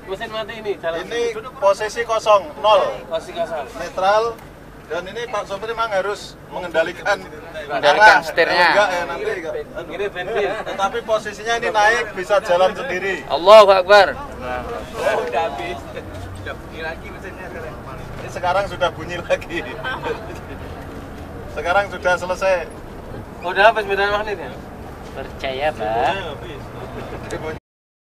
Mesin mati ini, jalan. Ini posisi kosong, 0. Posisi kosong. Netral. Dan ini Pak sopir memang harus mengendalikan setirnya. Enggak ya nanti. Ini bensin. Tetapi posisinya ini naik bisa jalan sendiri. Allahu Akbar. Udah habis. Udah bunyi lagi mesinnya sekarang. Ini sekarang sudah bunyi lagi. Sekarang sudah selesai. Udah habis medan magnet ya? Percaya, Pak.